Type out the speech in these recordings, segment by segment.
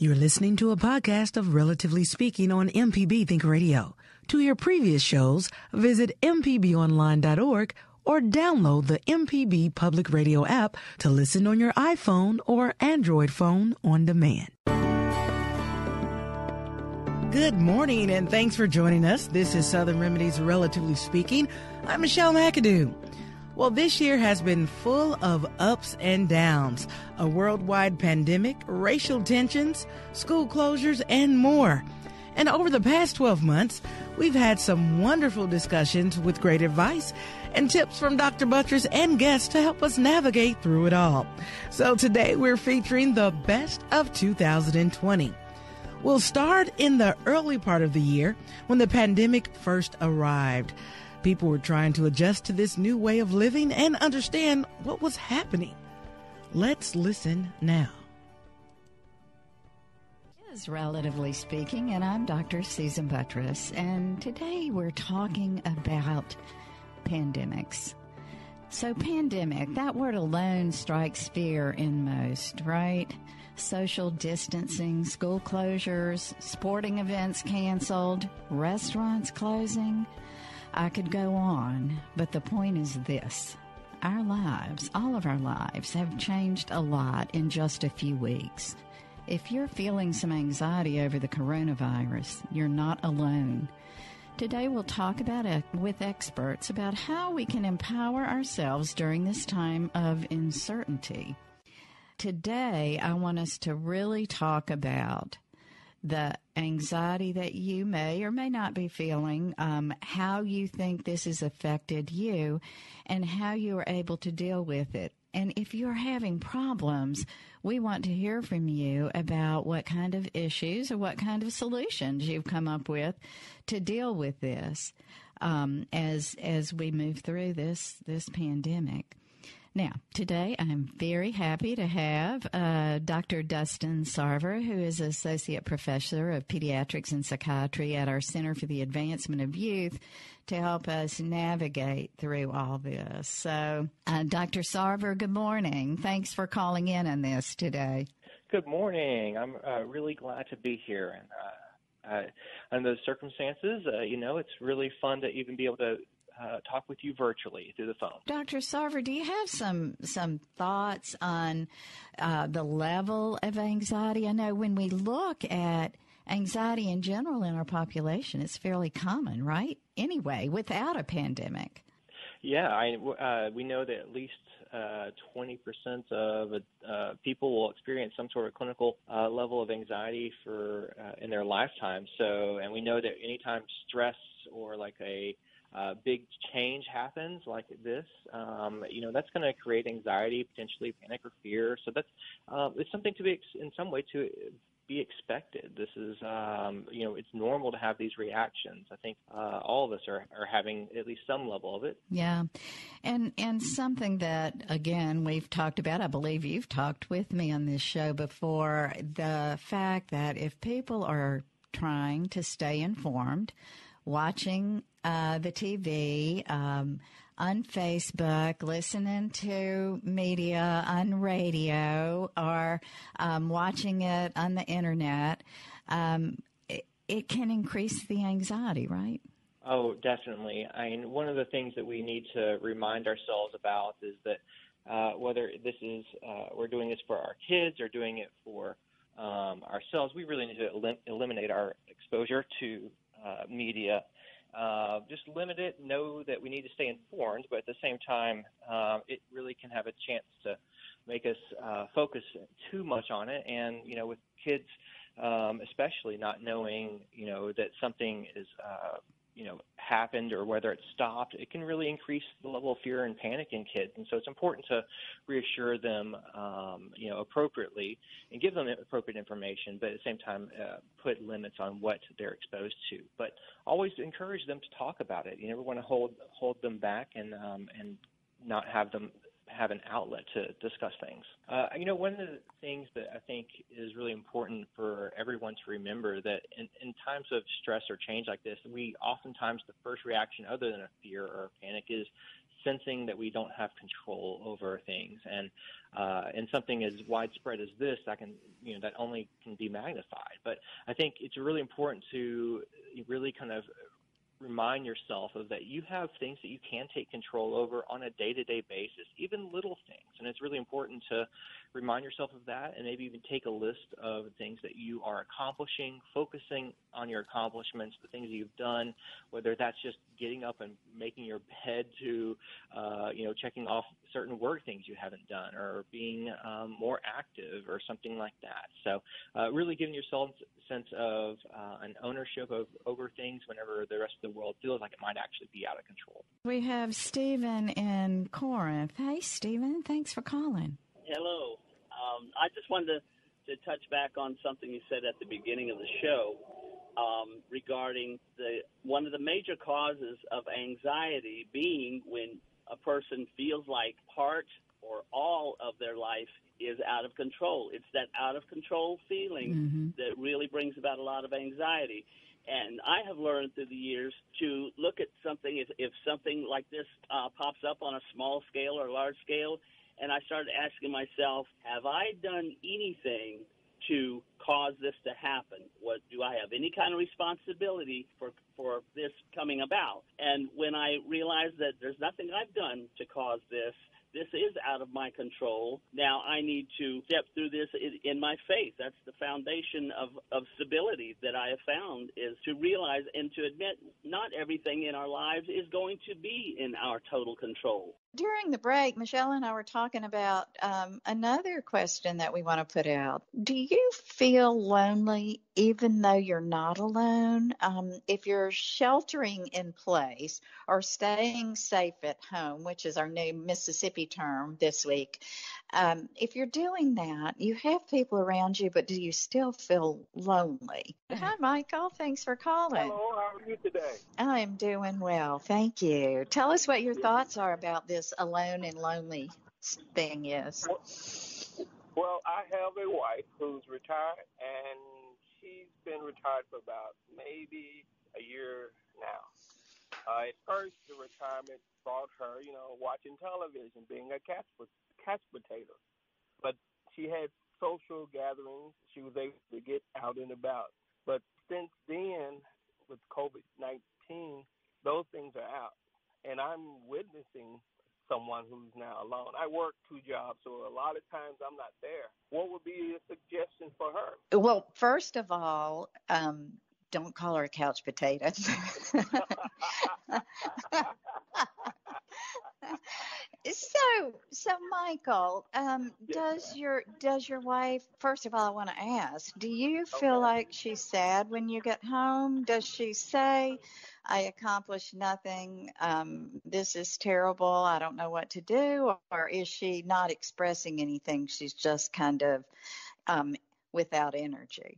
You're listening to a podcast of Relatively Speaking on MPB Think Radio. To hear previous shows, visit mpbonline.org or download the MPB Public Radio app to listen on your iPhone or Android phone on demand. Good morning, and thanks for joining us. This is Southern Remedies Relatively Speaking. I'm Michelle McAdoo. Well, this year has been full of ups and downs, a worldwide pandemic, racial tensions, school closures, and more. And over the past 12 months, we've had some wonderful discussions with great advice and tips from Dr. Buttross and guests to help us navigate through it all. So today we're featuring the best of 2020. We'll start in the early part of the year when the pandemic first arrived. People were trying to adjust to this new way of living and understand what was happening. Let's listen now. Is Relatively Speaking, and I'm Dr. Susan Buttross, and today we're talking about pandemics. So pandemic, that word alone strikes fear in most, right? Social distancing, school closures, sporting events canceled, restaurants closing. I could go on, but the point is this. Our lives, all of our lives, have changed a lot in just a few weeks. If you're feeling some anxiety over the coronavirus, you're not alone. Today we'll talk with experts about how we can empower ourselves during this time of uncertainty. Today I want us to really talk about the anxiety that you may or may not be feeling, how you think this has affected you, and how you are able to deal with it. And if you're having problems, we want to hear from you about what kind of issues or what kind of solutions you've come up with to deal with this as we move through this pandemic. Now, today I'm very happy to have Dr. Dustin Sarver, who is Associate Professor of Pediatrics and Psychiatry at our Center for the Advancement of Youth, to help us navigate through all this. So, Dr. Sarver, good morning. Thanks for calling in on this today. Good morning. I'm really glad to be here. And under those circumstances, it's really fun to even be able to talk with you virtually through the phone. Dr. Sarver, do you have some thoughts on the level of anxiety? I know when we look at anxiety in general in our population, it's fairly common, right? Anyway, without a pandemic. Yeah, we know that at least 20% of people will experience some sort of clinical level of anxiety in their lifetime. So, and we know that anytime stress or like a big change happens like this, that's going to create anxiety, potentially panic or fear. So that's it's something to be in some way to be expected. This is it's normal to have these reactions. I think all of us are having at least some level of it. Yeah, and something that again we've talked about. I believe you've talked with me on this show before. The fact that if people are trying to stay informed, watching the TV, on Facebook, listening to media on radio, or watching it on the internet, it can increase the anxiety, right? Oh, definitely. I mean, one of the things that we need to remind ourselves about is that whether this is we're doing this for our kids or doing it for ourselves, we really need to eliminate our exposure to media. Just limit it, know that we need to stay informed, but at the same time, it really can have a chance to make us focus too much on it. And, with kids, especially not knowing, that something is, happened or whether it stopped, it can really increase the level of fear and panic in kids. And so it's important to reassure them, appropriately and give them appropriate information, but at the same time, put limits on what they're exposed to. But always encourage them to talk about it. You never want to hold them back and not have them have an outlet to discuss things. One of the things that I think is really important for everyone to remember that in times of stress or change like this, we oftentimes the first reaction other than a fear or a panic is sensing that we don't have control over things. And something as widespread as this, that only can be magnified. But I think it's really important to really kind of remind yourself of that you have things that you can take control over on a day-to-day basis, even little things. And it's really important to remind yourself of that, and maybe even take a list of things that you are accomplishing, focusing on your accomplishments, the things that you've done, whether that's just getting up and making your bed to, checking off certain work things you haven't done, or being more active or something like that. So really giving yourself a sense of an ownership over things whenever the rest of the world feels like it might actually be out of control. We have Stephen in Corinth. Hey, Stephen, thanks for calling. Hello. I just wanted to touch back on something you said at the beginning of the show regarding one of the major causes of anxiety being when a person feels like part or all of their life is out of control. It's that out of control feeling that really brings about a lot of anxiety. And I have learned through the years to look at something, if something like this pops up on a small scale or large scale, and I started asking myself, have I done anything to cause this to happen? Do I have any kind of responsibility for this coming about? And when I realized that there's nothing I've done to cause this is out of my control. Now I need to step through this in my faith. That's the foundation of stability that I have found, is to realize and to admit not everything in our lives is going to be in our total control. During the break, Michelle and I were talking about another question that we want to put out. Do you feel lonely even though you're not alone? If you're sheltering in place or staying safe at home, which is our new Mississippi term this week, if you're doing that, you have people around you, but do you still feel lonely? Hi, Michael. Thanks for calling. Hello. How are you today? I'm doing well. Thank you. Tell us what your thoughts are about this alone and lonely thing is. Well, I have a wife who's retired, and she's been retired for about maybe a year now. At first, the retirement brought her, watching television, being a couch potato. But she had social gatherings. She was able to get out and about. But since then, with COVID-19, those things are out. And I'm witnessing someone who's now alone. I work 2 jobs, so a lot of times I'm not there. What would be a suggestion for her? Well, first of all, don't call her a couch potato. So Michael, does your wife, first of all, I want to ask, do you feel like she's sad when you get home? Does she say, I accomplished nothing, this is terrible, I don't know what to do? Or is she not expressing anything? She's just kind of without energy?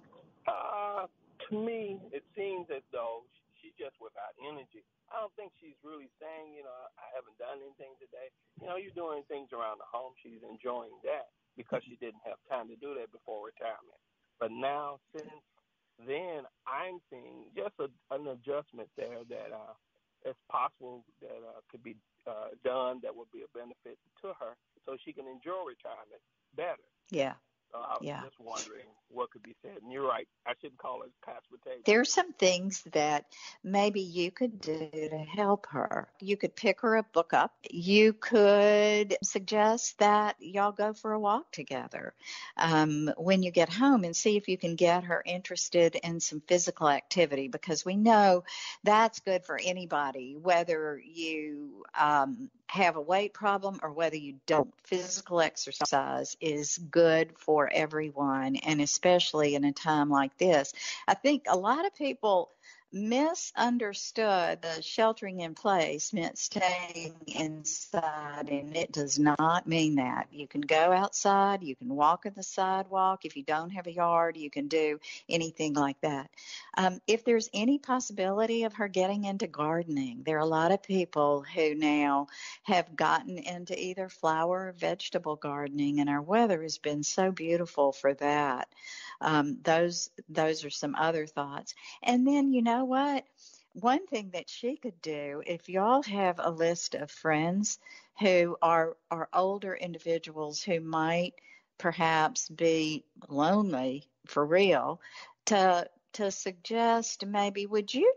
To me, it seems as though she's just without energy. I don't think she's really saying, I haven't done anything today. You're doing things around the home. She's enjoying that because she didn't have time to do that before retirement. But now, since then, I'm seeing just an adjustment there that it's possible that could be done that would be a benefit to her so she can enjoy retirement better. Yeah. So I was just wondering what could be said. And you're right. I shouldn't call it couch potato. There are some things that maybe you could do to help her. You could pick her a book up. You could suggest that y'all go for a walk together when you get home and see if you can get her interested in some physical activity, because we know that's good for anybody, whether you have a weight problem or whether you don't. Physical exercise is good for everyone, and especially in a time like this. I think a lot of people misunderstood the sheltering in place meant staying inside, and it does not mean that. You can go outside, you can walk on the sidewalk. If you don't have a yard, you can do anything like that. If there's any possibility of her getting into gardening, there are a lot of people who now have gotten into either flower or vegetable gardening, and our weather has been so beautiful for that. Those are some other thoughts. And then, you know what? one thing that she could do, if y'all have a list of friends who are older individuals who might perhaps be lonely for real, to suggest maybe, would you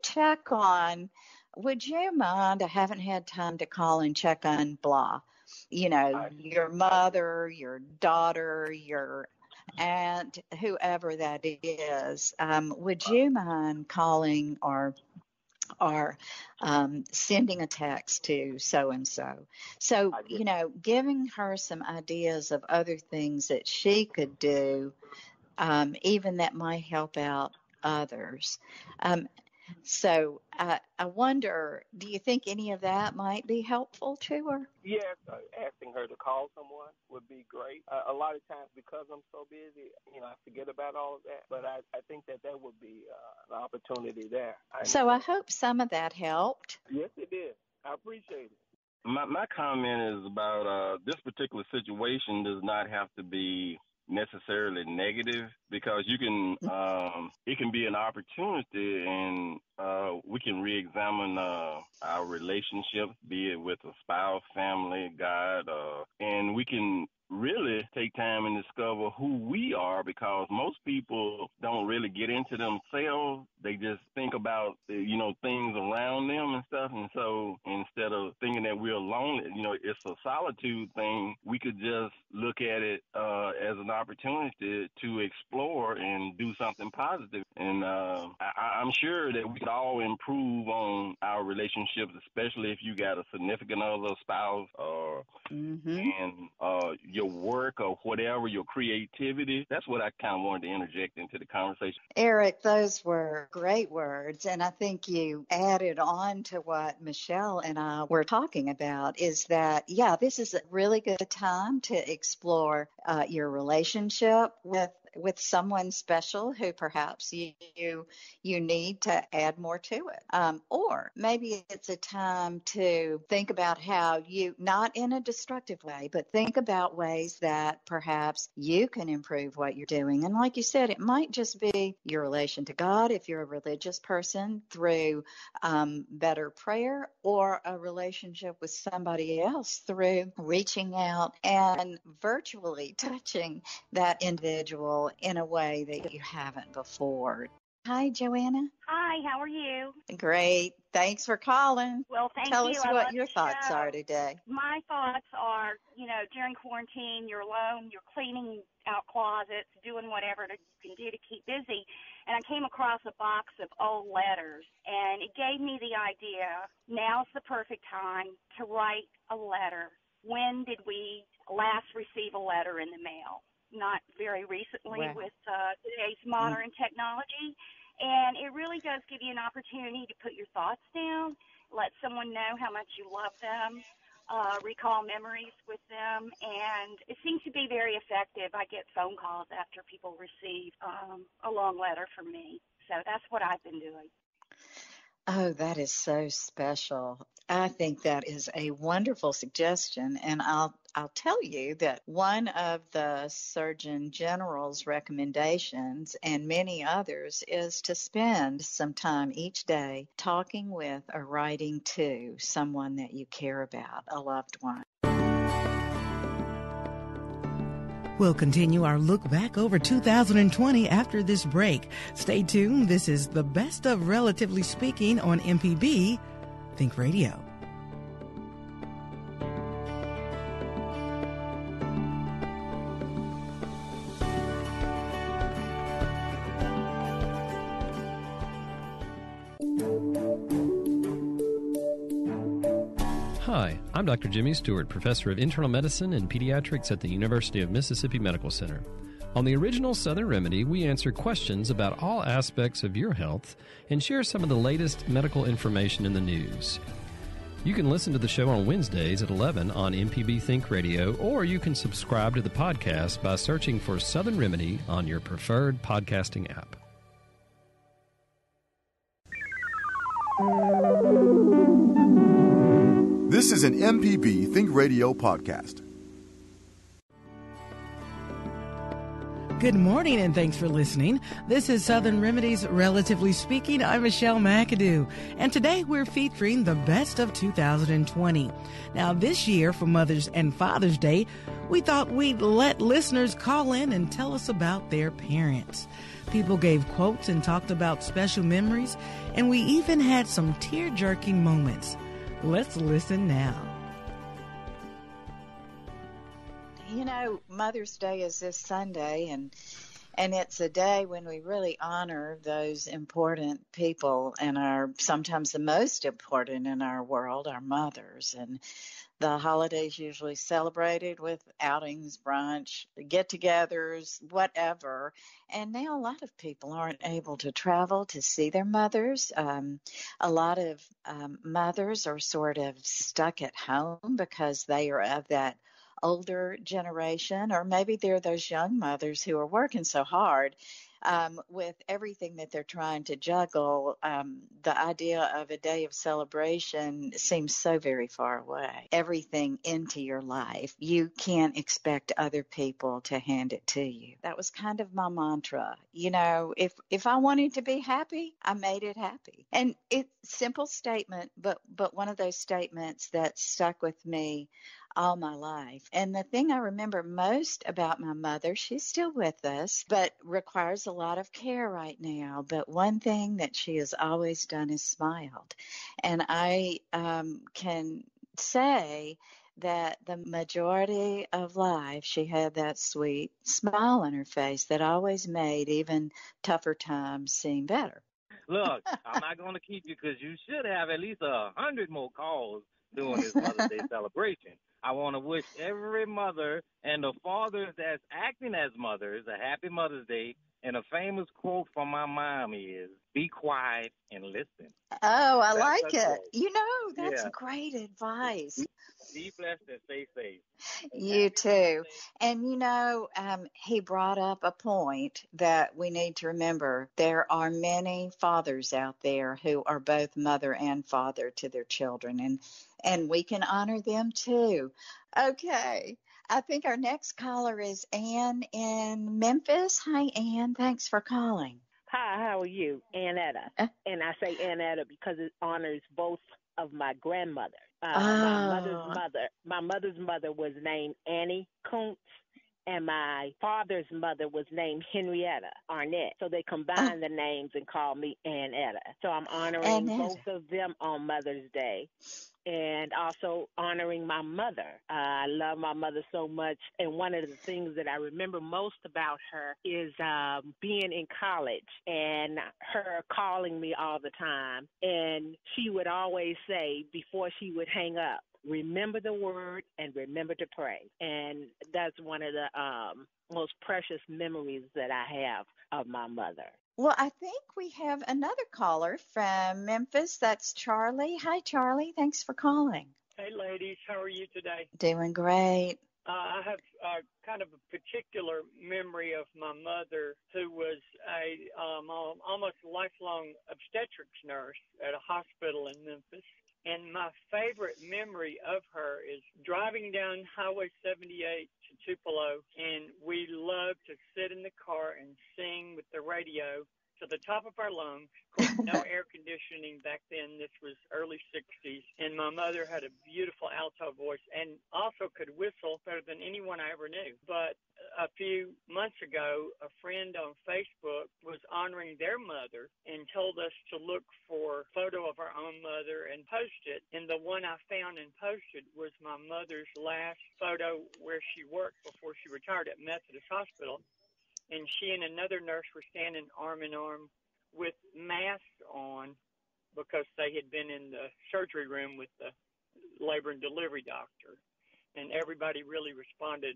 mind, I haven't had time to call and check on blah, your mother, your daughter, your aunt, whoever that is, would you mind calling or sending a text to so and so? So, giving her some ideas of other things that she could do, even that might help out others. So I wonder, do you think any of that might be helpful to her? Yes, asking her to call someone would be great. A lot of times, because I'm so busy, I forget about all of that. But I think that would be an opportunity there. So I hope some of that helped. Yes, it did. I appreciate it. My comment is about this particular situation does not have to be necessarily negative, because you can it can be an opportunity, and we can re-examine our relationships, be it with a spouse, family, God, and we can really take time and discover who we are, because most people don't really get into themselves. They just think about, things around them and stuff. And so instead of thinking that we're alone, it's a solitude thing, we could just look at it as an opportunity to explore and do something positive. And I'm sure that we could all improve on our relationships, especially if you got a significant other, spouse, or and your work or whatever, your creativity. That's what I kind of wanted to interject into the conversation. Eric, those were great words. And I think you added on to what Michelle and I were talking about, is that, this is a really good time to explore your relationship with someone special who perhaps you need to add more to it. Or maybe it's a time to think about how you, not in a destructive way, but think about ways that perhaps you can improve what you're doing. And like you said, it might just be your relation to God, if you're a religious person, through better prayer, or a relationship with somebody else through reaching out and virtually touching that individual in a way that you haven't before. Hi, Joanna. Hi, how are you? Great. Thanks for calling. Well, Tell you. us what your thoughts are today. My thoughts are, during quarantine, you're alone, you're cleaning out closets, doing whatever you can do to keep busy. And I came across a box of old letters, and it gave me the idea, now's the perfect time to write a letter. When did we last receive a letter in the mail? Not very recently. Wow. With today's modern technology. And it really does give you an opportunity to put your thoughts down, let someone know how much you love them, recall memories with them, and it seems to be very effective. I get phone calls after people receive a long letter from me. So that's what I've been doing. Oh, that is so special. I think that is a wonderful suggestion, and I'll tell you that one of the Surgeon General's recommendations, and many others, is to spend some time each day talking with or writing to someone that you care about, a loved one. We'll continue our look back over 2020 after this break. Stay tuned. This is the best of Relatively Speaking on MPB Think Radio. Hi, I'm Dr. Jimmy Stewart, Professor of Internal Medicine and Pediatrics at the University of Mississippi Medical Center. On the original Southern Remedy, we answer questions about all aspects of your health and share some of the latest medical information in the news. You can listen to the show on Wednesdays at 11 on MPB Think Radio, or you can subscribe to the podcast by searching for Southern Remedy on your preferred podcasting app. This is an MPB Think Radio podcast. Good morning and thanks for listening. This is Southern Remedies Relatively Speaking. I'm Michelle McAdoo, and today we're featuring the best of 2020. Now this year for Mother's and Father's Day, we thought we'd let listeners call in and tell us about their parents. People gave quotes and talked about special memories, and we even had some tear-jerking moments. Let's listen now. You know, Mother's Day is this Sunday, and it's a day when we really honor those important people and sometimes the most important in our world, our mothers. And the holidays usually celebrated with outings, brunch, get-togethers, whatever. And now a lot of people aren't able to travel to see their mothers. A lot of mothers are sort of stuck at home because they are of that older generation, or maybe they're those young mothers who are working so hard with everything that they're trying to juggle. The idea of a day of celebration seems so very far away. Everything into your life, you can't expect other people to hand it to you. That was kind of my mantra. You know, if I wanted to be happy, I made it happy. And it's a simple statement, but one of those statements that stuck with me all my life. And the thing I remember most about my mother, she's still with us, but requires a lot of care right now. But one thing that she has always done is smiled. And I can say that the majority of life, she had that sweet smile on her face that always made even tougher times seem better. Look, I'm not going to keep you because you should have at least 100 more calls during this Mother's Day celebration. I want to wish every mother and the fathers that's acting as mothers a happy Mother's Day. And a famous quote from my mom is, "Be quiet and listen." Oh, I That's like it. quote. You know, that's Yeah. great advice. Be blessed and stay safe. You too. And you know, he brought up a point that we need to remember. There are many fathers out there who are both mother and father to their children, and we can honor them too. Okay. I think our next caller is Ann in Memphis. Hi, Ann. Thanks for calling. Hi, how are you? Annetta. And I say Annetta because it honors both of my grandmothers. My mother's mother was named Annie Kuntz, and my father's mother was named Henrietta Arnett. So they combined the names and called me Annetta. So I'm honoring both of them on Mother's Day. And also honoring my mother. I love my mother so much. And one of the things that I remember most about her is being in college and her calling me all the time. And she would always say before she would hang up, remember the word and remember to pray. And that's one of the most precious memories that I have of my mother. Well, I think we have another caller from Memphis. That's Charlie. Hi, Charlie. Thanks for calling. Hey, ladies. How are you today? Doing great. I have kind of a particular memory of my mother, who was a almost lifelong obstetrics nurse at a hospital in Memphis. And my favorite memory of her is driving down Highway 78 to Tupelo, and we loved to sit in the car and sing with the radio to the top of our lungs. Of course, no air conditioning back then. This was early 60s. And my mother had a beautiful alto voice and also could whistle better than anyone I ever knew. But a few months ago, a friend on Facebook was honoring their mother and told us to look for a photo of our own mother and post it. And the one I found and posted was my mother's last photo where she worked before she retired at Methodist Hospital. And she and another nurse were standing arm in arm with masks on because they had been in the surgery room with the labor and delivery doctor. And everybody really responded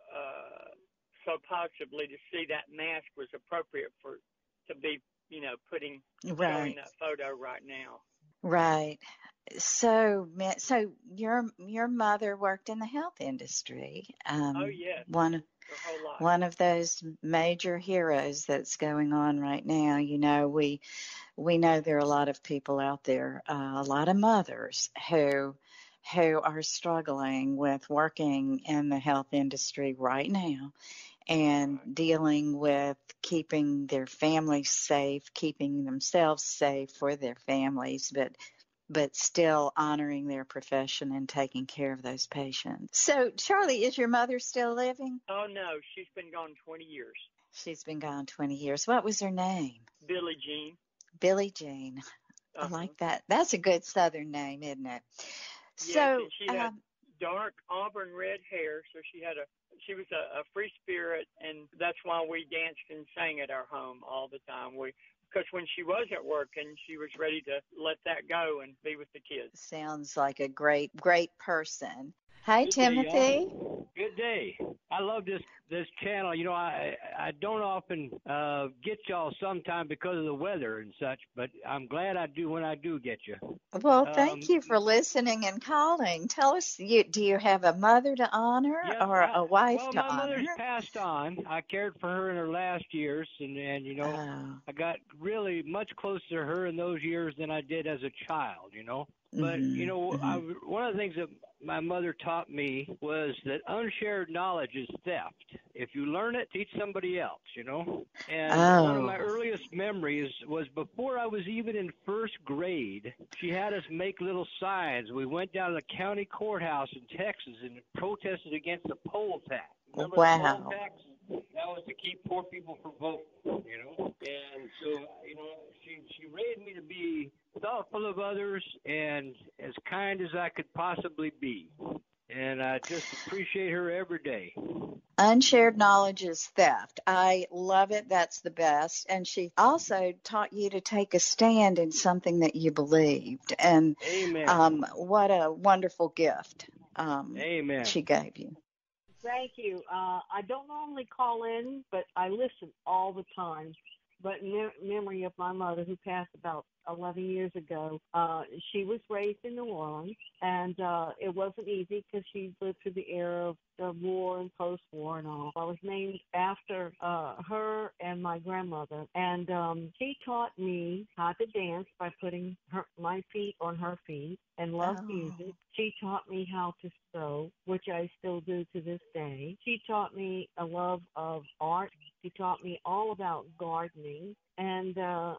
so positively to see that mask was appropriate to be, showing that photo right now. Right. So your mother worked in the health industry. Oh, yes. One of those major heroes that's going on right now. You know, we know there are a lot of people out there, a lot of mothers who are struggling with working in the health industry right now. and dealing with keeping their families safe, keeping themselves safe for their families, but still honoring their profession and taking care of those patients. So, Charlie, is your mother still living? Oh, no, she's been gone 20 years. She's been gone 20 years. What was her name? Billie Jean. Billie Jean. I like that. That's a good Southern name, isn't it? Yes, So, and she had dark auburn red hair, so she was a free spirit, and that's why we danced and sang at our home all the time. Because when she wasn't working, she was ready to let that go and be with the kids. Sounds like a great person. Hi, Good Timothy. Day, good day. I love this channel. You know, I don't often get y'all sometime because of the weather and such, but I'm glad I do when I do get you. Well, thank you for listening and calling. Tell us, do you have a mother to honor or a wife to honor? Well, my mother's passed on. I cared for her in her last years, and you know, I got really much closer to her in those years than I did as a child, you know. But, you know, one of the things that my mother taught me was that unshared knowledge is theft. If you learn it, teach somebody else, you know. And one of my earliest memories was before I was even in first grade, she had us make little signs. We went down to the county courthouse in Texas and protested against the poll tax. Remember the poll tax? That was to keep poor people from voting, you know. And so, you know, she raised me to be thoughtful of others and as kind as I could possibly be. And I just appreciate her every day. Unshared knowledge is theft. I love it. That's the best. And she also taught you to take a stand in something that you believed. And Amen. What a wonderful gift Amen. she gave you. Thank you. I don't normally call in, but I listen all the time. But in memory of my mother, who passed about 11 years ago, she was raised in New Orleans, and it wasn't easy because she lived through the era of the war and post-war and all. I was named after her and my grandmother, and she taught me how to dance by putting my feet on her feet and love music. She taught me how to sew, which I still do to this day. She taught me a love of art. She taught me all about gardening, and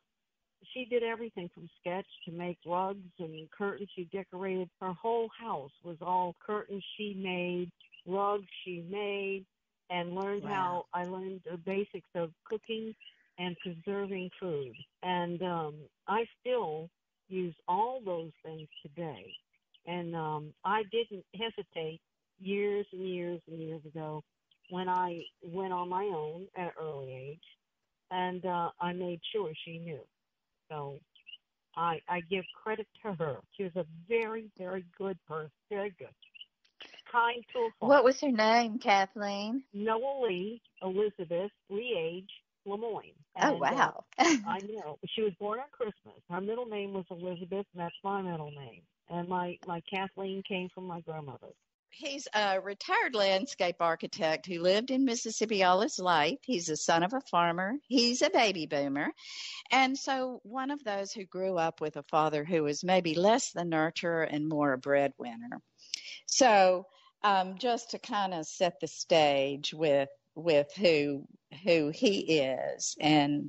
she did everything from sketch to make rugs and curtains. She decorated her whole house was all curtains she made, rugs she made, and learned how I learned the basics of cooking and preserving food. And I still use all those things today. And I didn't hesitate years and years and years ago when I went on my own at an early age, and I made sure she knew. So I give credit to her. She was a very, very good person, very good. Kind to a fault. What was her name, Kathleen? Noah Lee Elizabeth Leage Lemoyne. Oh, wow. I know. She was born on Christmas. Her middle name was Elizabeth, and that's my middle name. And my Kathleen came from my grandmother. He's a retired landscape architect who lived in Mississippi all his life. He's the son of a farmer. He's a baby boomer. And so one of those who grew up with a father who was maybe less the nurturer and more a breadwinner. So just to kind of set the stage with who he is and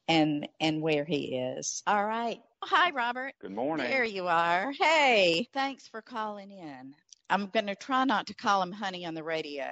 where he is. All right. Hi, Robert. Good morning. There you are. Hey, thanks for calling in. I'm going to try not to call him honey on the radio.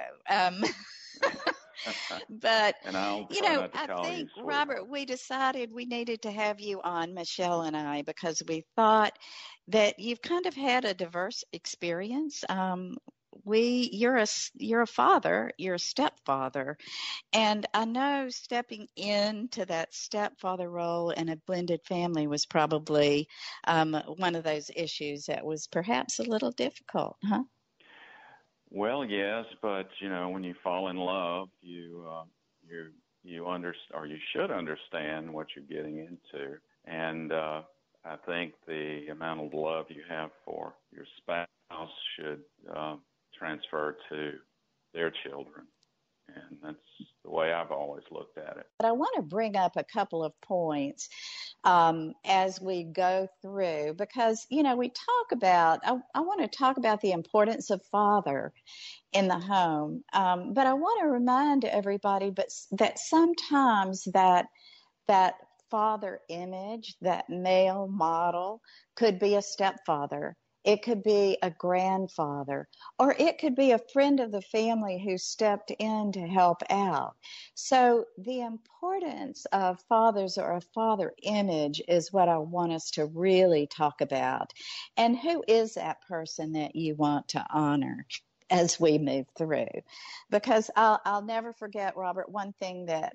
But, you know, I think, Robert, we decided we needed to have you on, Michelle and I, because we thought that you've kind of had a diverse experience. You're a father, you're a stepfather, and I know stepping into that stepfather role in a blended family was probably one of those issues that was perhaps a little difficult, huh? Well, yes, but you know, when you fall in love, you understand, or you should understand what you're getting into, and I think the amount of love you have for your spouse should transfer to their children, And that's the way I've always looked at it. But I want to bring up a couple of points as we go through, because, we talk about, I want to talk about the importance of father in the home. But I want to remind everybody that sometimes that father image, that male model, could be a stepfather. It could be a grandfather, or it could be a friend of the family who stepped in to help out. So the importance of fathers or a father image is what I want us to really talk about. And who is that person that you want to honor as we move through? Because I'll never forget, Robert, one thing that,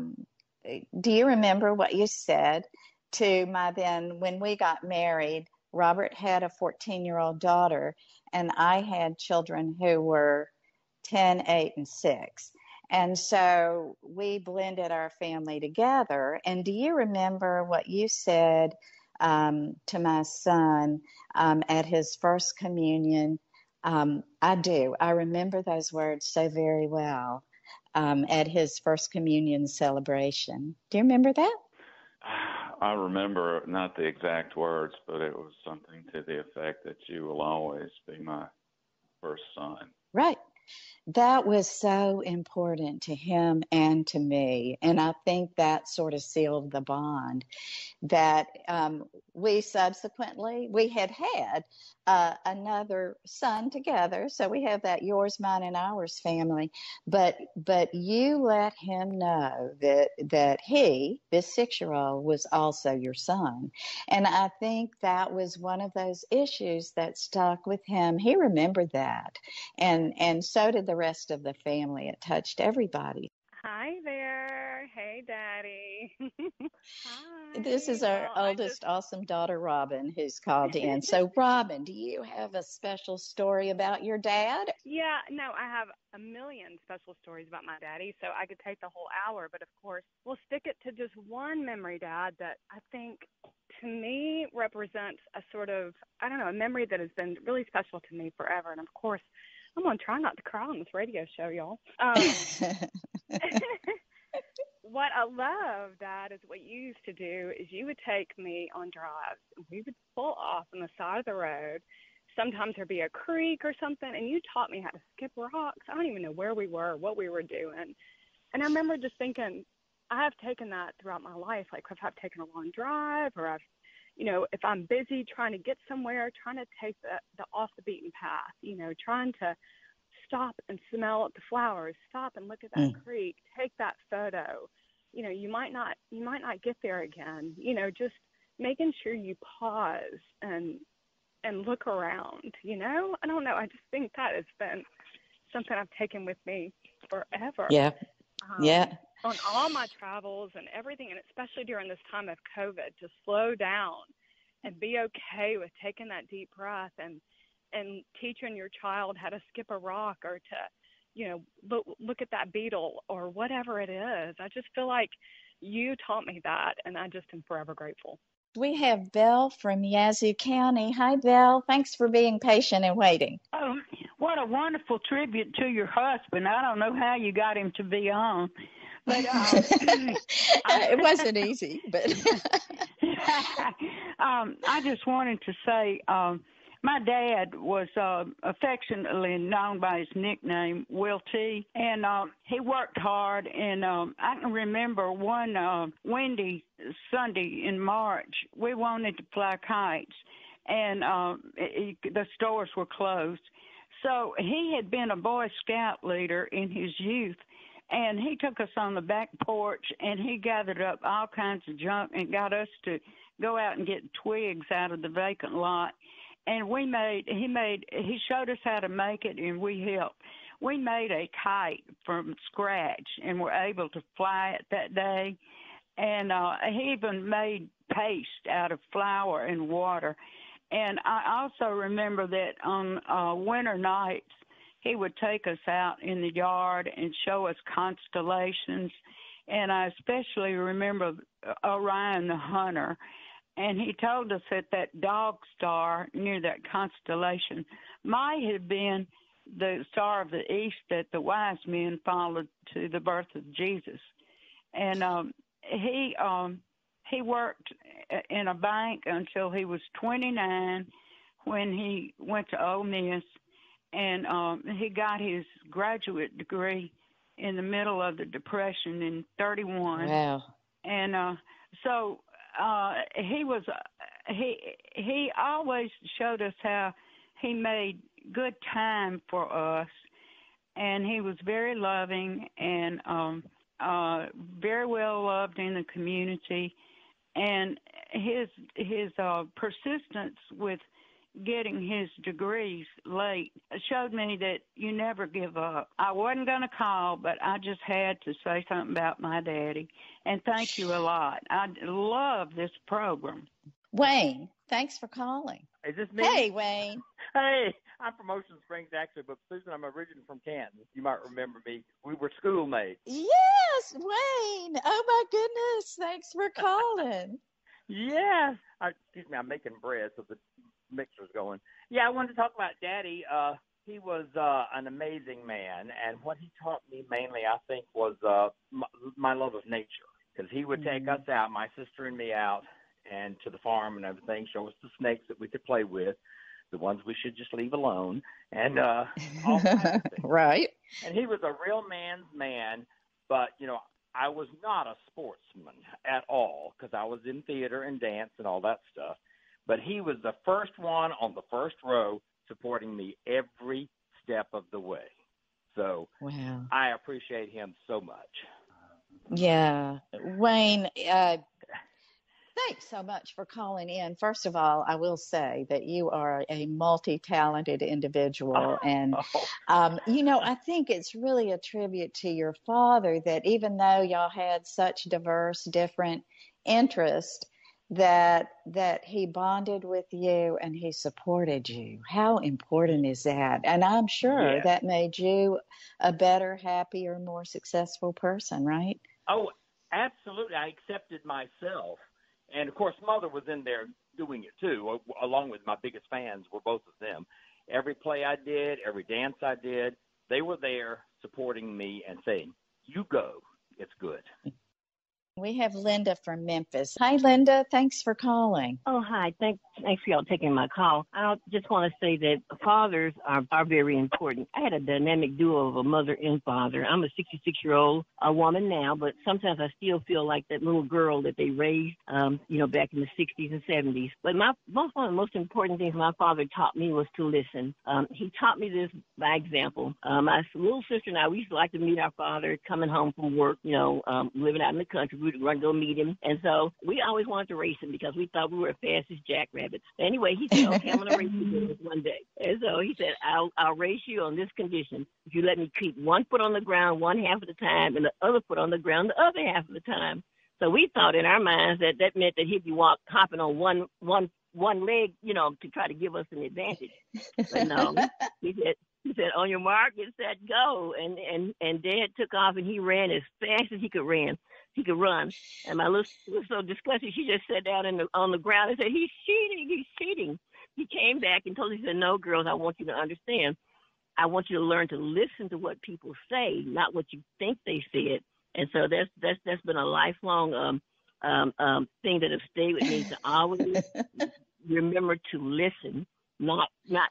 do you remember what you said to my then, when we got married? Robert had a 14-year-old daughter, and I had children who were 10, 8, and 6. And so we blended our family together. And do you remember what you said to my son at his first communion? I do. I remember those words so very well at his first communion celebration. Do you remember that? I remember not the exact words, but it was something to the effect that you will always be my first son. Right. That was so important to him and to me. And I think that sort of sealed the bond that we subsequently, we had another son together. So we have that yours, mine, and ours family. But you let him know that he, this 6-year-old, was also your son. And I think that was one of those issues that stuck with him. He remembered that. And so did the rest of the family. It touched everybody. Hi there. Hey, Daddy. Hi. This is our oldest awesome daughter, Robin, who's called in. So, Robin, do you have a special story about your dad? Yeah, no, I have a million special stories about my daddy, so I could take the whole hour. But, of course, we'll stick it to just one memory, Dad, that I think to me represents a sort of, I don't know, a memory that has been really special to me forever. And, of course, I'm going to try not to cry on this radio show, y'all. What I love, Dad, is what you used to do is you would take me on drives. And we would pull off on the side of the road. Sometimes there'd be a creek or something, and you taught me how to skip rocks. I don't even know where we were, what we were doing. And I remember just thinking, I have taken that throughout my life. Like if I've taken a long drive, or I've, if I'm busy trying to get somewhere, trying to take the off the beaten path, trying to stop and smell the flowers, stop and look at that creek, take that photo. You might not get there again. Just making sure you pause and look around. I don't know. I just think that has been something I've taken with me forever. Yeah. Yeah. On all my travels and everything, and especially during this time of COVID, to slow down and be okay with taking that deep breath and teaching your child how to skip a rock or to, look at that beetle or whatever it is. I just feel like you taught me that, and I just am forever grateful. We have Belle from Yazoo County. Hi, Belle. Thanks for being patient and waiting. Oh, what a wonderful tribute to your husband. I don't know how you got him to be on. But it wasn't easy, but I just wanted to say my dad was affectionately known by his nickname, Will T., and he worked hard. And I can remember one windy Sunday in March, we wanted to fly kites, and the stores were closed. So he had been a Boy Scout leader in his youth, and he took us on the back porch, and he gathered up all kinds of junk and got us to go out and get twigs out of the vacant lot. And he showed us how to make it, and we helped. We made a kite from scratch and were able to fly it that day. And he even made paste out of flour and water. And I also remember that on winter nights, he would take us out in the yard and show us constellations. And I especially remember Orion the Hunter. And he told us that dog star near that constellation might have been the Star of the East that the wise men followed to the birth of Jesus. And he worked in a bank until he was 29 when he went to Ole Miss, and he got his graduate degree in the middle of the Depression in 31. Wow. And so he always showed us how he made good time for us, and he was very loving and very well loved in the community. And his persistence with getting his degrees late showed me that you never give up. I wasn't going to call, but I just had to say something about my daddy. And thank you a lot. I love this program. Wayne, thanks for calling. Is this me? Hey, Wayne. Hey, I'm from Ocean Springs, actually, but Susan, I'm originally from Canton. You might remember me. We were schoolmates. Yes, Wayne. Oh, my goodness. Thanks for calling. Yes. Excuse me, I'm making bread, so the mixer's going. Yeah, I wanted to talk about Daddy. He was an amazing man, and what he taught me mainly, I think, was my love of nature, because he would take us out, my sister and me out, and to the farm and everything, show us the snakes that we could play with, the ones we should just leave alone, and all kinds of things. Right. And he was a real man's man, but, I was not a sportsman at all, because I was in theater and dance and all that stuff. But he was the first one on the first row supporting me every step of the way. So wow. I appreciate him so much. Yeah. Wayne, thanks so much for calling in. First of all, I will say that you are a multi-talented individual. And, I think it's really a tribute to your father that even though y'all had such diverse, different interests, that he bonded with you and he supported you. How important is that? And I'm sure that made you a better, happier, more successful person, right? Oh, absolutely. I accepted myself. And, of course, Mother was in there doing it, too, along with my biggest fans were both of them. Every play I did, every dance I did, they were there supporting me and saying, you go, it's good. We have Linda from Memphis. Hi, Linda. Thanks for calling. Oh, hi. Thanks for y'all taking my call. I just want to say that fathers are very important. I had a dynamic duo of a mother and father. I'm a 66-year-old woman now, but sometimes I still feel like that little girl that they raised, back in the 60s and 70s. But one of the most important things my father taught me was to listen. He taught me this by example. My little sister and I, we used to like to meet our father coming home from work, living out in the country. We'd run go meet him. And so we always wanted to race him because we thought we were as fast as jackrabbits. Anyway, he said, okay, I'm going to race you one day. And so he said, I'll race you on this condition. If you let me keep one foot on the ground one half of the time and the other foot on the ground the other half of the time. So we thought in our minds that meant that he'd be hopping on one leg, to try to give us an advantage. But no, he said, on your mark, get set, go. And Dad took off and he ran as fast as he could run. And my little was so disgusted, she just sat down on the ground and said, he's cheating. He came back and told us, he said, no, girls, I want you to understand. I want you to learn to listen to what people say, not what you think they said. And so that's been a lifelong thing that has stayed with me, to always remember to listen, not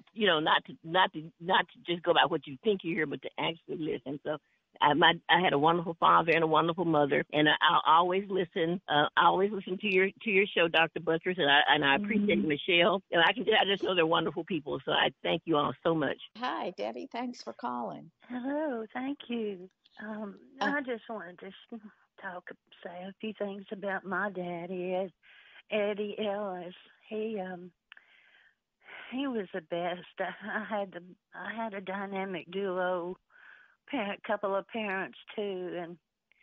to just go by what you think you hear, but to actually listen. So I had a wonderful father and a wonderful mother, and I'll always listen. I always listen to your show, Dr. Buttross, and I appreciate Michelle. And I just know they're wonderful people. So I thank you all so much. Hi, Debbie. Thanks for calling. Hello. Thank you. I just wanted to say a few things about my daddy, Eddie Ellis. He was the best. I had a dynamic duo. Couple of parents too, and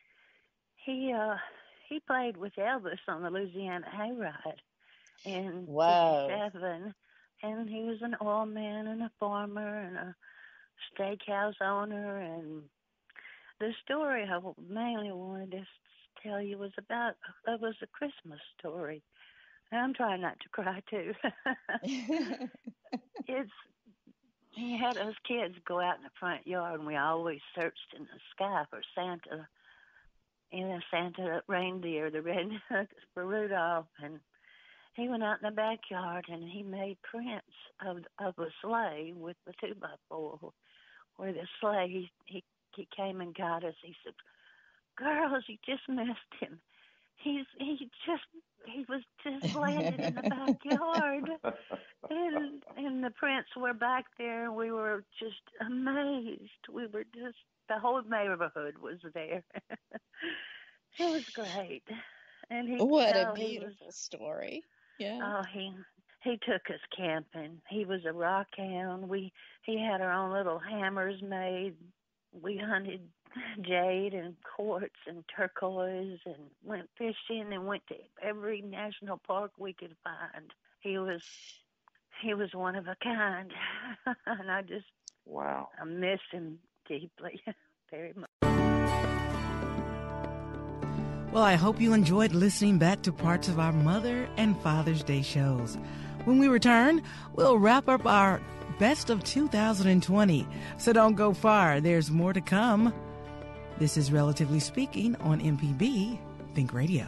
he played with Elvis on the Louisiana Hayride in '67, and he was an oil man and a farmer and a steakhouse owner. And the story I mainly wanted to tell you was a Christmas story. And I'm trying not to cry too. he had us kids go out in the front yard, and we always searched in the sky for Santa, Santa reindeer, the red nuts for Rudolph, and he went out in the backyard and he made prints of a sleigh with the 2x4. Where the sleigh, he came and got us. He said, "Girls, you just missed him. He was just landed in the backyard." And the prints were back there, and we were just amazed. The whole neighborhood was there. It was great. And what a beautiful story. Yeah. Oh, he took us camping. He was a rock hound. He had our own little hammers made. We hunted jade and quartz and turquoise and went fishing and went to every national park we could find. He was one of a kind. And I miss him deeply, very much. Well, I hope you enjoyed listening back to parts of our Mother and Father's Day shows. When we return, we'll wrap up our best of 2020. So don't go far. There's more to come. This is Relatively Speaking on MPB Think Radio.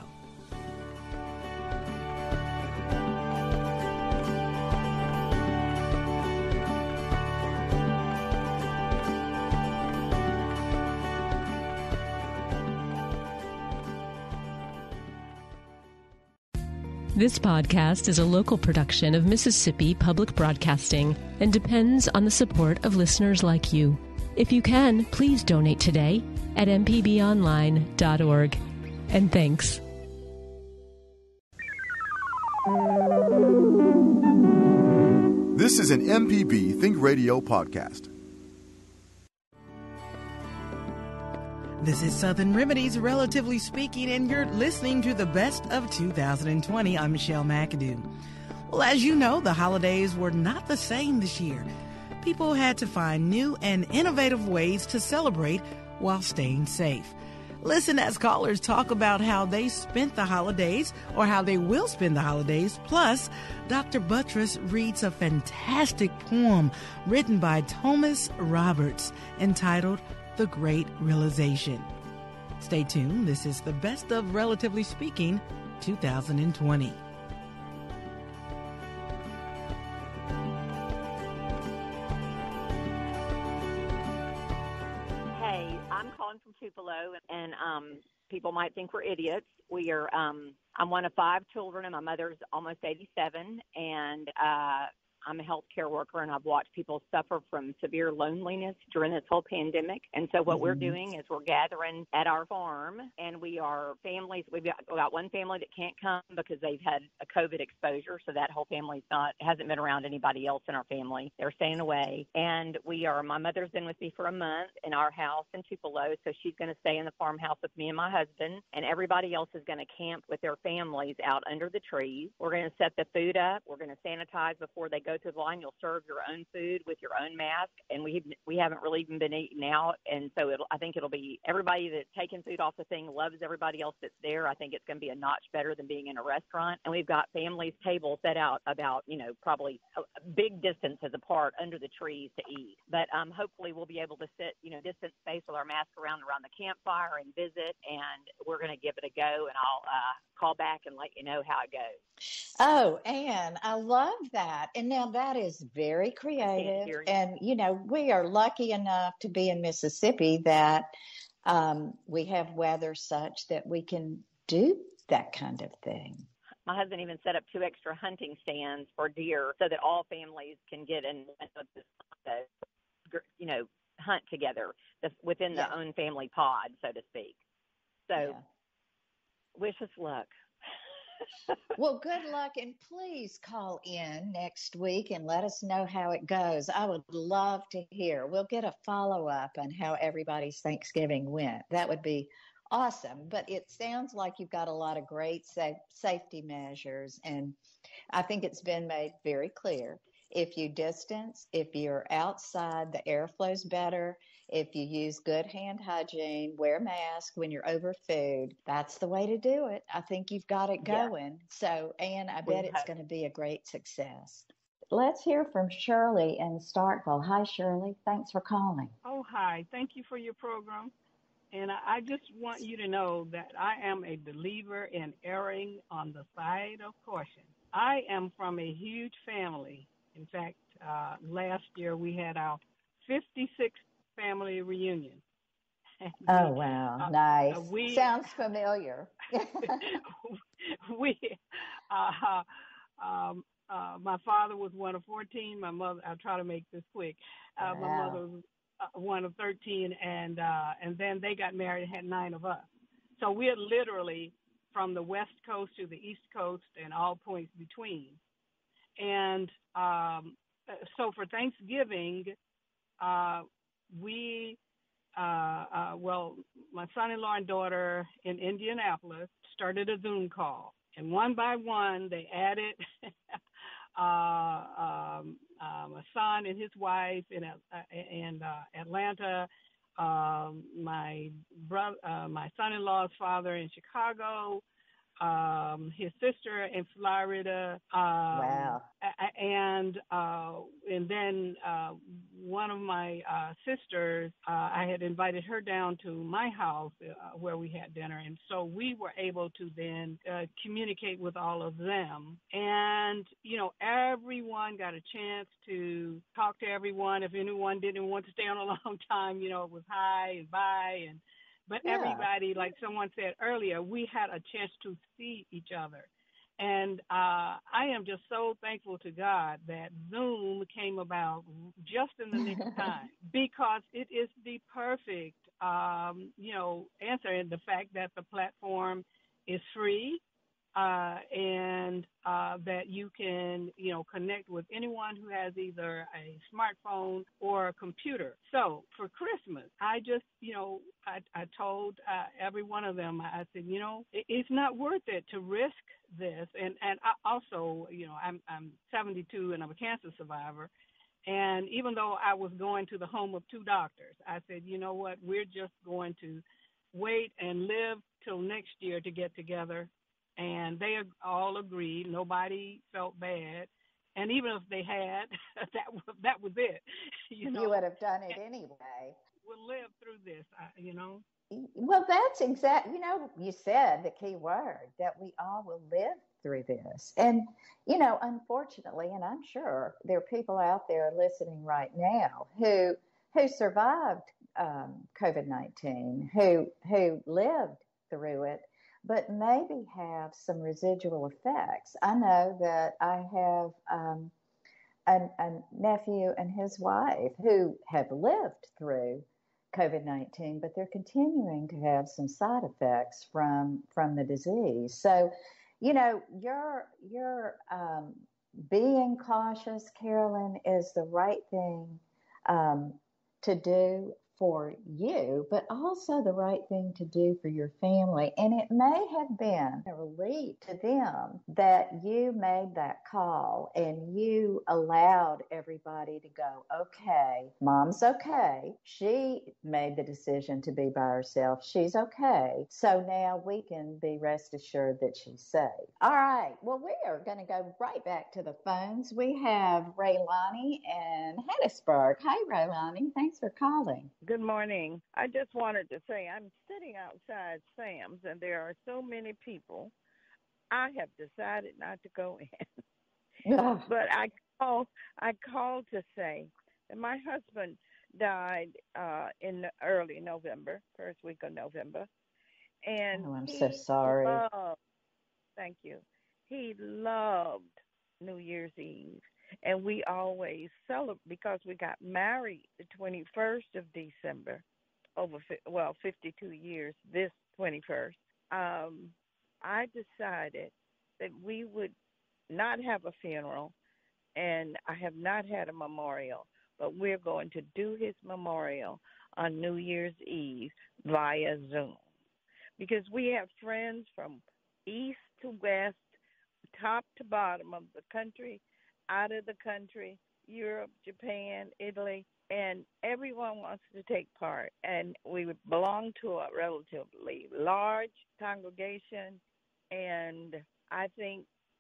This podcast is a local production of Mississippi Public Broadcasting and depends on the support of listeners like you. If you can, please donate today at mpbonline.org. And thanks. This is an MPB Think Radio podcast. This is Southern Remedies, Relatively Speaking, and you're listening to the best of 2020. I'm Michelle McAdoo. Well, as you know, the holidays were not the same this year. People had to find new and innovative ways to celebrate while staying safe. Listen as callers talk about how they spent the holidays or how they will spend the holidays. Plus, Dr. Buttross reads a fantastic poem written by Thomas Roberts entitled The Great Realization. Stay tuned. This is the best of Relatively Speaking 2020. Hey, I'm calling from Tupelo, and people might think we're idiots. We are. I'm one of 5 children, and my mother's almost 87, and I'm a healthcare worker, and I've watched people suffer from severe loneliness during this whole pandemic. And so what we're doing is we're gathering at our farm, and we are families. We've got one family that can't come because they've had a COVID exposure, so that whole family's hasn't been around anybody else in our family. They're staying away. And my mother's been with me for a month in our house in Tupelo, so she's going to stay in the farmhouse with me and my husband, and everybody else is going to camp with their families out under the trees. We're going to set the food up. We're going to sanitize before they go to the line. You'll serve your own food with your own mask, and we haven't really even been eating out, and so I think it'll be everybody that's taking food off the thing loves everybody else that's there. I think it's going to be a notch better than being in a restaurant, and we've got families' tables set out about probably a big distances apart under the trees to eat. But hopefully we'll be able to sit distance space with our mask around the campfire and visit, and we're going to give it a go, and I'll call back and let you know how it goes. Oh, Ann, I love that. And now that is very creative. And, we are lucky enough to be in Mississippi that we have weather such that we can do that kind of thing. My husband even set up 2 extra hunting stands for deer so that all families can get in hunt together within the own family pod, so to speak. So wish us luck. Well, good luck, and please call in next week and let us know how it goes. I would love to hear. We'll get a follow-up on how everybody's Thanksgiving went. That would be awesome. But it sounds like you've got a lot of great safety measures, and I think it's been made very clear. If you distance, if you're outside, the airflow's better. If you use good hand hygiene, wear a mask when you're over food, that's the way to do it. I think you've got it going. So, Ann, I bet it's going to be a great success. let's hear from Shirley in Starkville. Hi, Shirley. Thanks for calling. Oh, hi. Thank you for your program. And I just want you to know that I am a believer in erring on the side of caution. I am from a huge family. In fact, last year we had our 56th family reunion. Oh, wow. Nice. We Sounds familiar. we my father was one of 14. My mother, I'll try to make this quick. Wow. My mother was one of 13, and then they got married and had 9 of us. So we're literally from the West Coast to the East Coast and all points between. And so for Thanksgiving, my son-in-law and daughter in Indianapolis started a Zoom call, and one by one they added my son and his wife in Atlanta, my son-in-law's father in Chicago, his sister in Florida. Wow. And then one of my sisters, I had invited her down to my house where we had dinner. And so we were able to then communicate with all of them. And, everyone got a chance to talk to everyone. If anyone didn't want to stay on a long time, it was hi and bye. But Yeah. everybody, like someone said earlier, we had a chance to see each other. And I am just so thankful to God that Zoom came about just in the nick of time, because it is the perfect, answer, and the fact that the platform is free, and that you can, connect with anyone who has either a smartphone or a computer. So for Christmas, I just, I told every one of them, I said, it's not worth it to risk this. And I also, I'm 72 and I'm a cancer survivor. And even though I was going to the home of 2 doctors, I said, you know what, we're just going to wait and live till next year to get together. And they all agreed. Nobody felt bad. And even if they had, that was it. You would have done it anyway. We'll live through this, Well, that's exactly, you said the key word, that we all will live through this. And, unfortunately, and I'm sure there are people out there listening right now who survived COVID-19, who lived through it, but maybe have some residual effects. I know that I have a nephew and his wife who have lived through COVID-19, but they're continuing to have some side effects from the disease. So, your being cautious, Carolyn, is the right thing to do for you, but also the right thing to do for your family. And it may have been a relief to them that you made that call and you allowed everybody to go, okay, mom's okay. She made the decision to be by herself. She's okay. So now we can be rest assured that she's safe. All right. Well, we are going to go right back to the phones. We have Raylani in Hattiesburg. Hi, Raylani. Thanks for calling. Good morning. I just wanted to say I'm sitting outside Sam's, and there are so many people. I have decided not to go in. But I called to say that my husband died in early November, first week of November. And I'm so sorry. Thank you. He loved New Year's Eve. And we always celebrate because we got married the 21st of December, 52 years, this 21st. I decided that we would not have a funeral, and I have not had a memorial, but we're going to do his memorial on New Year's Eve via Zoom. Because we have friends from east to west, top to bottom of the country, out of the country, Europe, Japan, Italy, and everyone wants to take part. And we belong to a relatively large congregation, and I think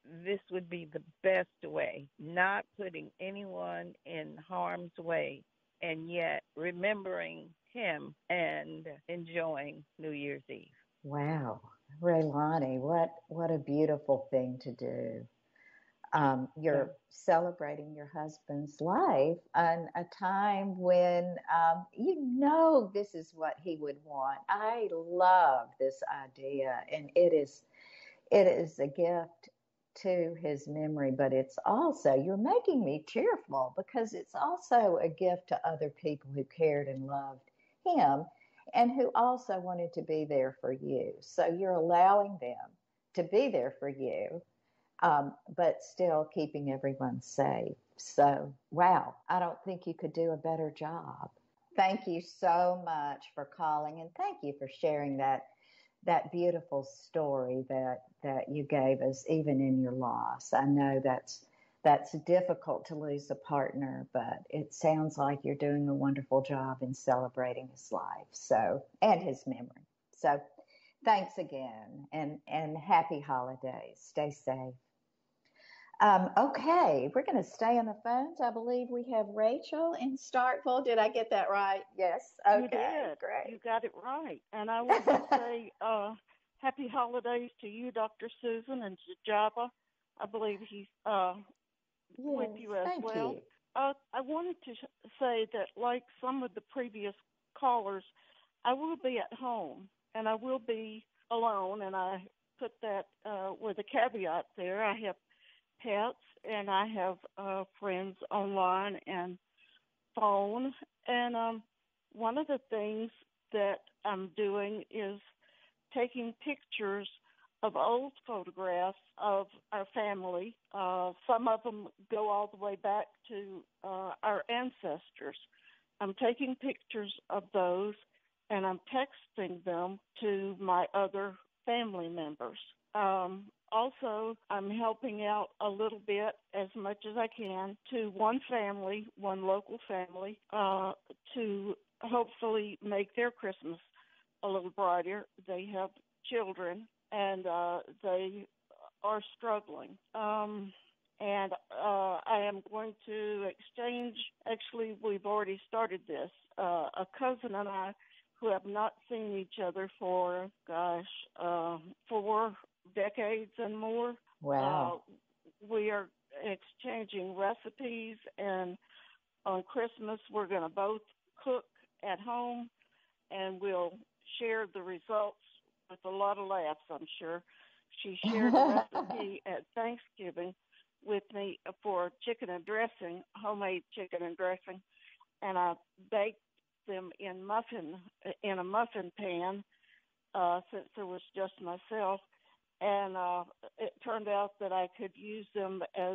this would be the best way, not putting anyone in harm's way, and yet remembering him and enjoying New Year's Eve. Wow. Raylani, what a beautiful thing to do. You're celebrating your husband's life in a time when this is what he would want. I love this idea, and it is a gift to his memory, but it's also, you're making me tearful because it's also a gift to other people who cared and loved him and who also wanted to be there for you. So you're allowing them to be there for you, but still keeping everyone safe. So, wow, I don't think you could do a better job. Thank you so much for calling, and thank you for sharing that beautiful story that you gave us, even in your loss. I know that's difficult to lose a partner, but it sounds like you're doing a wonderful job in celebrating his life, and his memory. So thanks again, and happy holidays. Stay safe. Okay, we're going to stay on the phones. I believe we have Rachel in Starkville. Did I get that right? Yes. Okay, you did. Great. You got it right. And I want to say happy holidays to you, Dr. Susan, and to Java. I believe he's with you as thank well. you. I wanted to say that, like some of the previous callers, I will be at home, and I will be alone, and I put that with a caveat there. I have pets, and I have friends online and phone. And one of the things that I'm doing is taking pictures of old photographs of our family. Some of them go all the way back to our ancestors. I'm taking pictures of those, and I'm texting them to my other family members. Also, I'm helping out a little bit, as much as I can, to one local family, to hopefully make their Christmas a little brighter. They have children, and they are struggling. And I am going to exchange, actually, we've already started this, a cousin and I, who have not seen each other for, 4 decades and more. Wow. We are exchanging recipes, and on Christmas we're going to both cook at home, and we'll share the results with a lot of laughs, I'm sure. She shared a recipe at Thanksgiving with me for chicken and dressing, homemade chicken and dressing, and I baked them in a muffin pan since there was just myself. And it turned out that I could use them as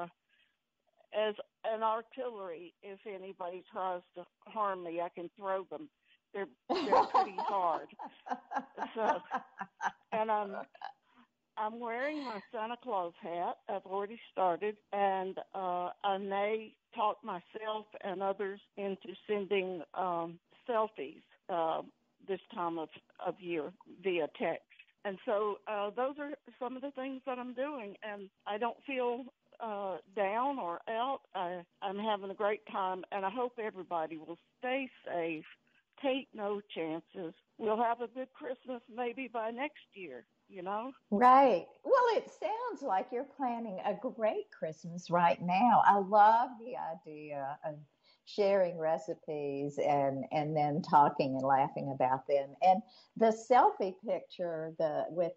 an artillery. If anybody tries to harm me, I can throw them. They're pretty hard. So, and I'm wearing my Santa Claus hat. I've already started, and I may talk myself and others into sending selfies this time of year via text. And so those are some of the things that I'm doing, and I don't feel down or out. I'm having a great time, and I hope everybody will stay safe, take no chances. We'll have a good Christmas maybe by next year, you know? Right. Well, it sounds like you're planning a great Christmas right now. I love the idea of sharing recipes and then talking and laughing about them. And the selfie picture with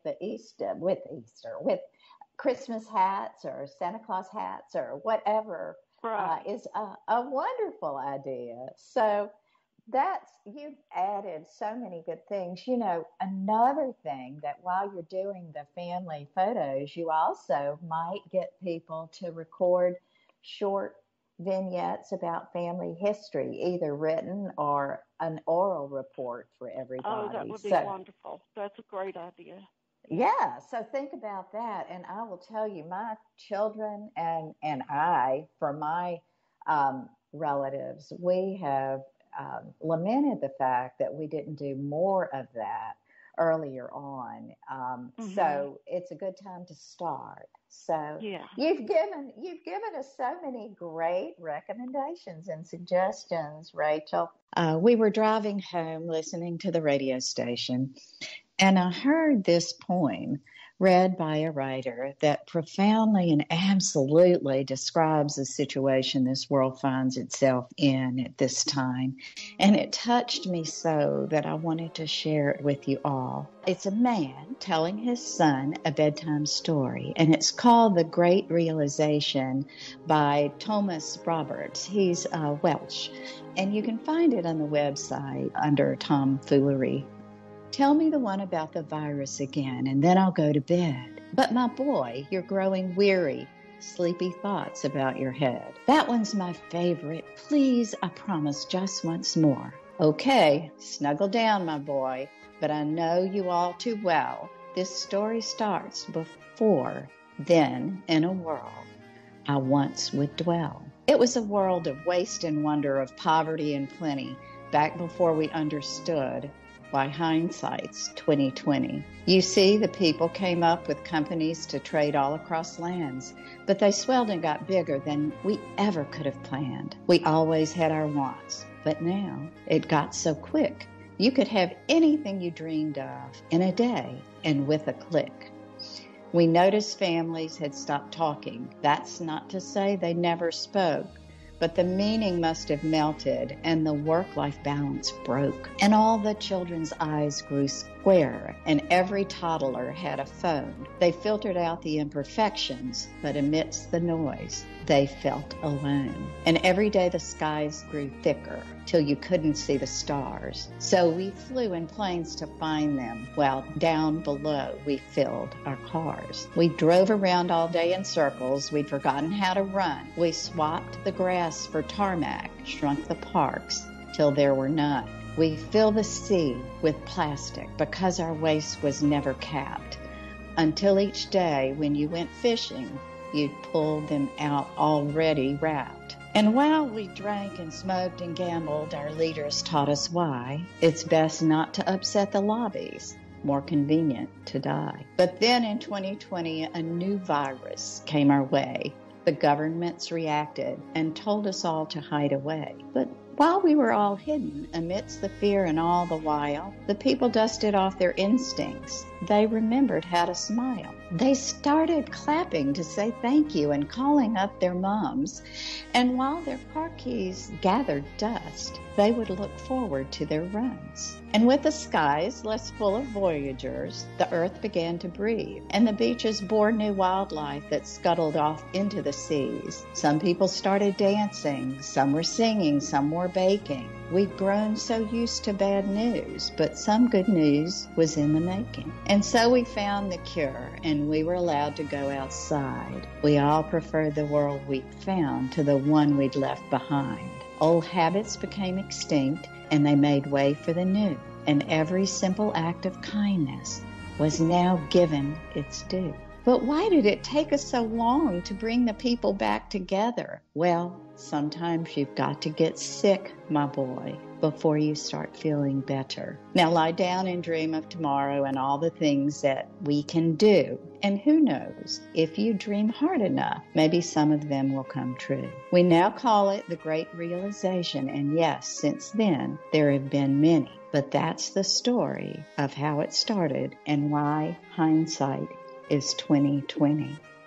Christmas hats or Santa Claus hats or whatever is a wonderful idea. So you've added so many good things. You know, another thing that while you're doing the family photos, you also might get people to record short vignettes about family history, either written or an oral report for everybody. Oh, that would be wonderful. That's a great idea. Yeah, so think about that. And I will tell you, my children and I, for my relatives, we have lamented the fact that we didn't do more of that. earlier on. So it's a good time to start. So Yeah. you've given us so many great recommendations and suggestions, Rachel. We were driving home listening to the radio station, and I heard this poem read by a writer that profoundly and absolutely describes the situation this world finds itself in at this time. And it touched me so that I wanted to share it with you all. It's a man telling his son a bedtime story, and it's called The Great Realization by Thomas Roberts. He's Welsh, and you can find it on the website under tomfoolery. Tell me the one about the virus again, and then I'll go to bed. But my boy, you're growing weary, sleepy thoughts about your head. That one's my favorite. Please, I promise just once more. Okay, snuggle down, my boy, but I know you all too well. This story starts before then in a world I once would dwell. It was a world of waste and wonder, of poverty and plenty, back before we understood why hindsight's 2020. You see, the people came up with companies to trade all across lands, but they swelled and got bigger than we ever could have planned. We always had our wants, but now it got so quick. You could have anything you dreamed of in a day and with a click. We noticed families had stopped talking. That's not to say they never spoke, but the meaning must have melted and the work-life balance broke. And all the children's eyes grew square, and every toddler had a phone. They filtered out the imperfections, but amidst the noise, they felt alone. And every day the skies grew thicker till you couldn't see the stars. So we flew in planes to find them, while down below we filled our cars. We drove around all day in circles. We'd forgotten how to run. We swapped the grass for tarmac, shrunk the parks till there were none. We filled the sea with plastic because our waste was never capped. Until each day when you went fishing, you'd pull them out already wrapped. And while we drank and smoked and gambled, our leaders taught us why it's best not to upset the lobbies. More convenient to die. But then in 2020, a new virus came our way. The governments reacted and told us all to hide away. But while we were all hidden amidst the fear and all the while, the people dusted off their instincts. They remembered how to smile. They started clapping to say thank you and calling up their moms. And while their car keys gathered dust, they would look forward to their runs. And with the skies less full of voyagers, the earth began to breathe, and the beaches bore new wildlife that scuttled off into the seas. Some people started dancing, some were singing, some were baking. We'd grown so used to bad news, but some good news was in the making. And so we found the cure, and we were allowed to go outside. We all preferred the world we'd found to the one we'd left behind. Old habits became extinct, and they made way for the new. And every simple act of kindness was now given its due. But why did it take us so long to bring the people back together? Well, sometimes you've got to get sick, my boy, before you start feeling better. Now lie down and dream of tomorrow and all the things that we can do. And who knows, if you dream hard enough, maybe some of them will come true. We now call it the Great Realization, and yes, since then, there have been many. But that's the story of how it started and why hindsight is 2020.